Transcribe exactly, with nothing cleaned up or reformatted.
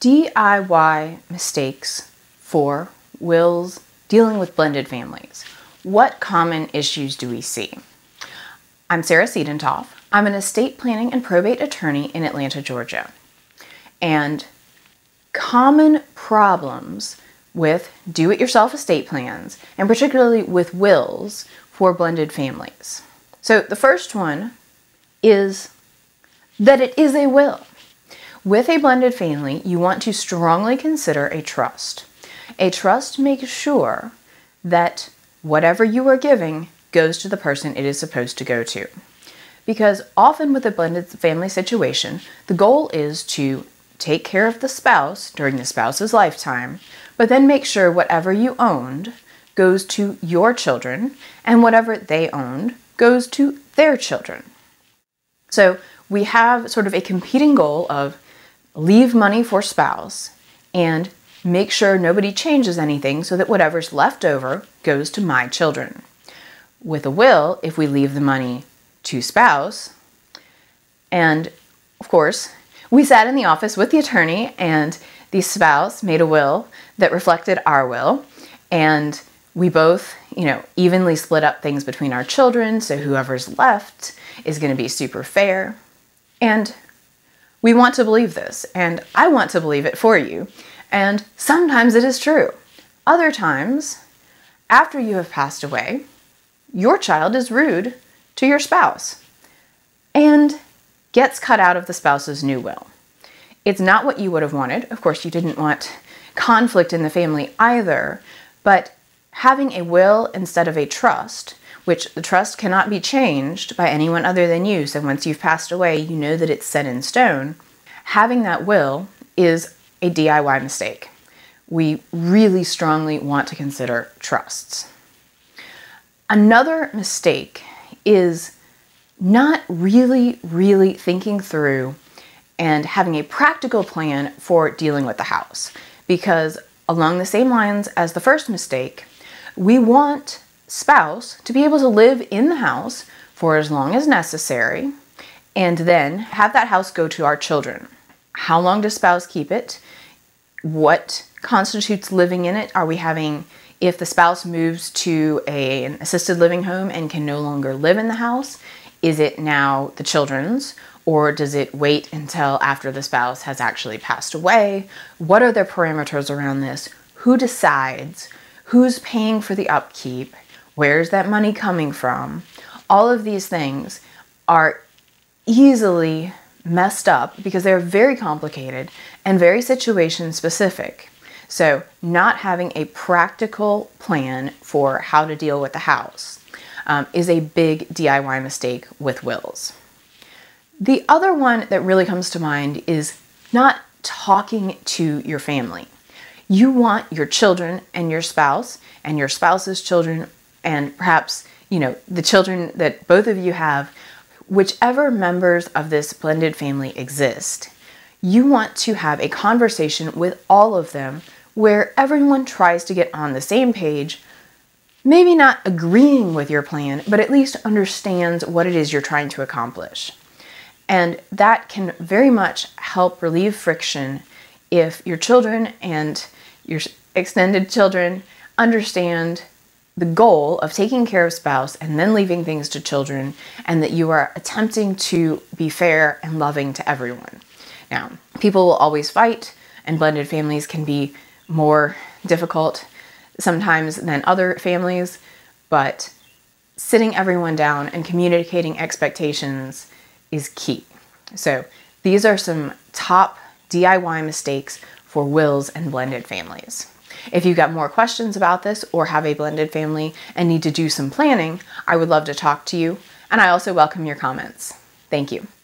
D I Y mistakes for wills dealing with blended families. What common issues do we see? I'm Sarah Siedentopf. I'm an estate planning and probate attorney in Atlanta, Georgia. And common problems with do-it-yourself estate plans, and particularly with wills for blended families. So the first one is that it is a will. With a blended family, you want to strongly consider a trust. A trust makes sure that whatever you are giving goes to the person it is supposed to go to. Because often with a blended family situation, the goal is to take care of the spouse during the spouse's lifetime, but then make sure whatever you owned goes to your children, and whatever they owned goes to their children. So we have sort of a competing goal of leave money for spouse and make sure nobody changes anything so that whatever's left over goes to my children. With a will, if we leave the money to spouse, and of course, we sat in the office with the attorney and the spouse made a will that reflected our will, and we both, you know, evenly split up things between our children, so whoever's left is going to be super fair. And we want to believe this, and I want to believe it for you. And sometimes it is true. Other times, after you have passed away, your child is rude to your spouse and gets cut out of the spouse's new will. It's not what you would have wanted. Of course, you didn't want conflict in the family either, but having a will instead of a trust, which the trust cannot be changed by anyone other than you, so once you've passed away, you know that it's set in stone. Having that will is a D I Y mistake. We really strongly want to consider trusts. Another mistake is not really, really thinking through and having a practical plan for dealing with the house. Because along the same lines as the first mistake, we want spouse to be able to live in the house for as long as necessary and then have that house go to our children. How long does spouse keep it? What constitutes living in it? Are we having, if the spouse moves to a, an assisted living home and can no longer live in the house, is it now the children's, or does it wait until after the spouse has actually passed away? What are the parameters around this? Who decides? Who's paying for the upkeep? Where's that money coming from? All of these things are easily messed up because they're very complicated and very situation specific. So not having a practical plan for how to deal with the house um, is a big D I Y mistake with wills. The other one that really comes to mind is not talking to your family. You want your children and your spouse and your spouse's children and perhaps, you know, the children that both of you have, whichever members of this blended family exist, you want to have a conversation with all of them where everyone tries to get on the same page, maybe not agreeing with your plan, but at least understands what it is you're trying to accomplish. And that can very much help relieve friction if your children and your extended children understand the goal of taking care of spouse and then leaving things to children, and that you are attempting to be fair and loving to everyone. Now, people will always fight, and blended families can be more difficult sometimes than other families, but sitting everyone down and communicating expectations is key. So these are some top D I Y mistakes for wills and blended families. If you've got more questions about this or have a blended family and need to do some planning, I would love to talk to you, and I also welcome your comments. Thank you.